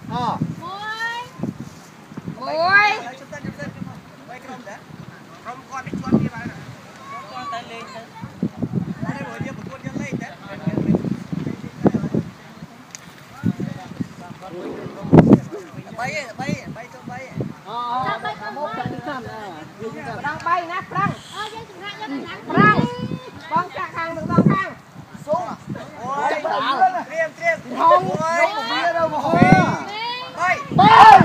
đang bay nè, prang. Prang. Bong chặt hàng được bong hàng. Xuống. Ôi, triêm. Không, không một bia đâu mà thôi. Bay. Bay.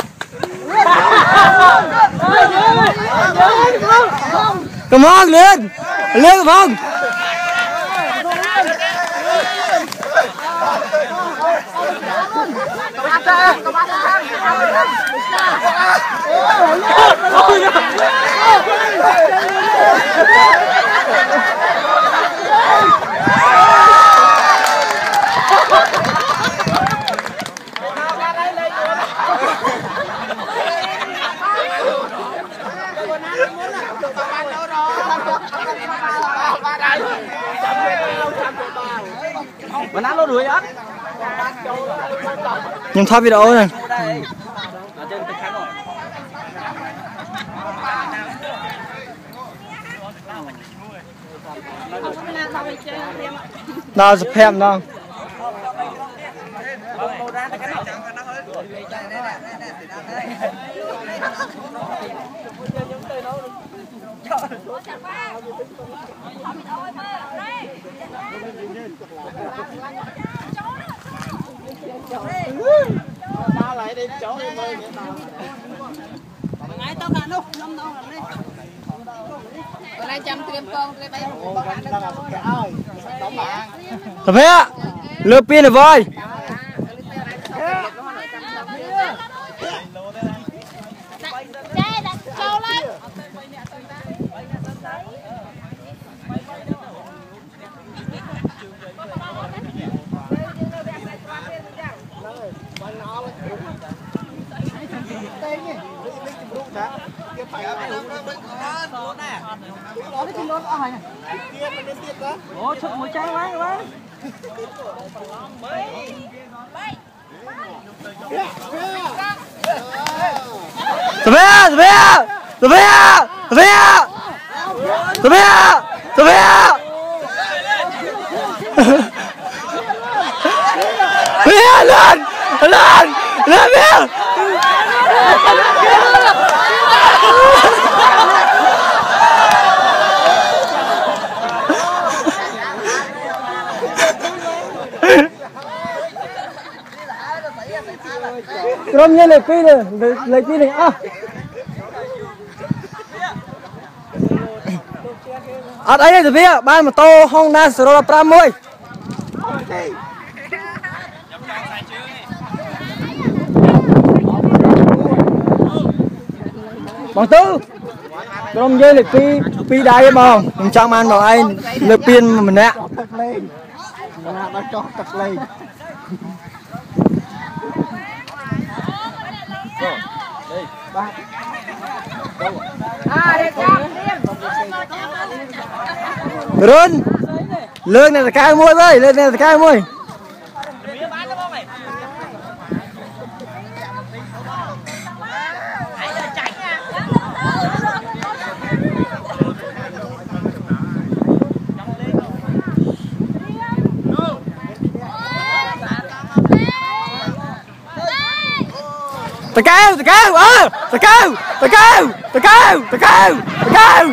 Come on, lên. Lên không? Bạn ăn lô đuổi á. Nhưng thoát video này. Nào sẽ phèm nào. Tao lại đi chỗ đi mời để tao. Ngay tao cả lúc năm đâu làm đi. Còn ai chăm tiêm con cái bay. Tập hết ạ. Lừa pin rồi voi. Ủa chút mũi trái quá quá. Tập hết, tập hết. Tập hết. Tập hết. Tập hết. Tập hết. Lên, lên. Lên. Lên lên. Krom như lấy pin này, lấy pin này à. Ở đây này phía ban mà to Honda Stroller 50. Bằng tư. Krom như lấy pi đáy bông, mình trong ăn bảo anh lấy pin mà mình nè. Nó cho tật lên. Run lên này là cao môi với lên này là cao môi ta cao ta cao ta cao ta cao ta cao ta cao ta cao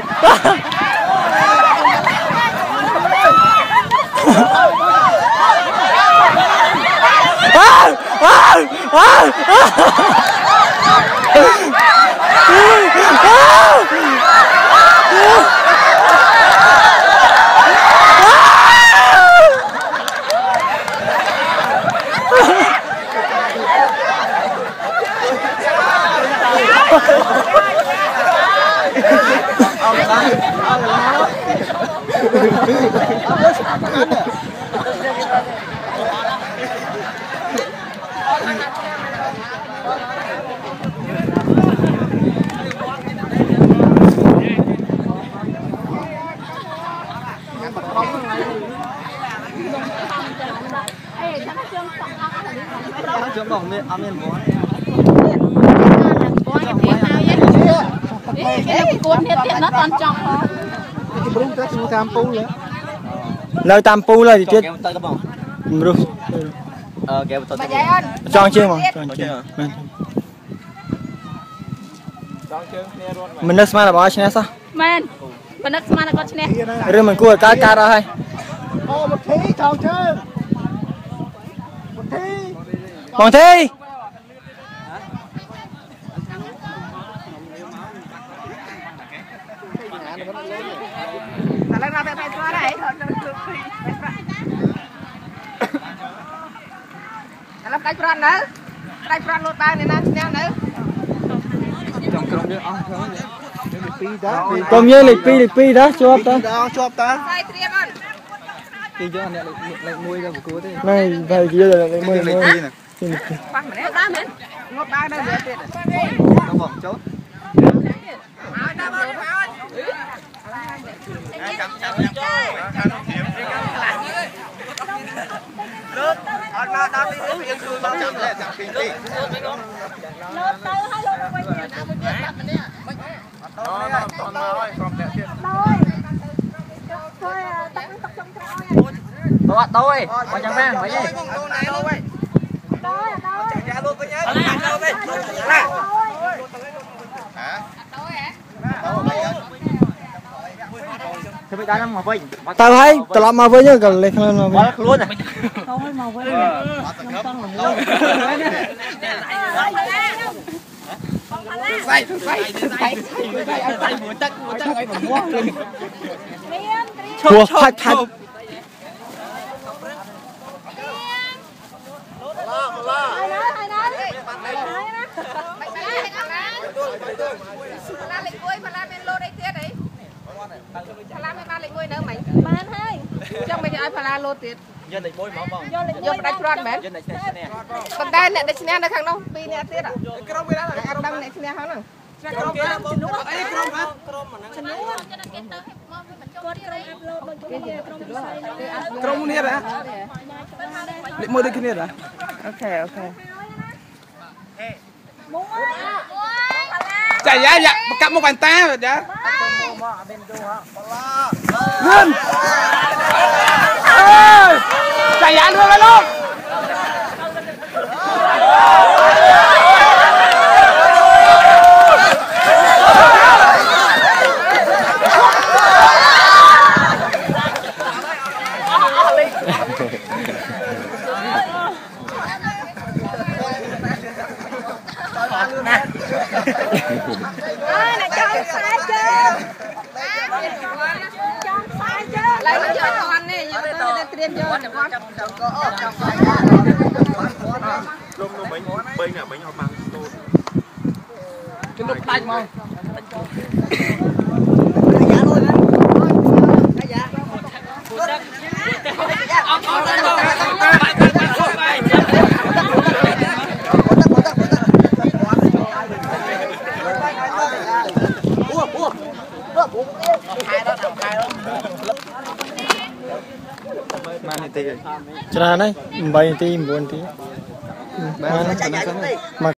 chỗ bỏng miệng ăn miệng bó nó còn chọc cái bún tới chúng tam pu nữa lời tam pu lời thì chết bún kéo chọn chưa mà mình nước mà là bao nhiêu sao men mình nước mà là có chén rồi mình cua cá cá ra hay một thí chọn chưa một thí Hoàng Thi lần nào phải qua đây làm cái tròn nữa cái tròn lột ba này nè nữa còn như lịch pi đó chụp ta sai triệt con thì cho này lại nuôi ra một cú thế này vậy kia là lại nuôi băng này ba mình lột ba đây được tiệt nó bỏng chốt tôi còn chẳng vang phải gì thì bị đá mà vinh tao thấy tao làm mà với nhá cần lên lên mà quá luôn này thôi màu với thua phạt phạt trong bây giờ ai phải la lô tiệt dân này bôi máu bỏng dân đánh tròn mẹ dân này xe nè còn đây nè đây nè được không đâu pi nè tiệt à ăn đăng nè nè không nè Krom này ra lịch mua được cái này ra ok chạy ra dạ cắm một bàn tay rồi đó luôn chạy ra luôn luôn này cho sai chưa lấy nó cho con này nhớ tôi tiêm cho để con lúc nó bánh là bánh học bằng cái lúc tay mà cho nên đấy 7 tí 4 tí mà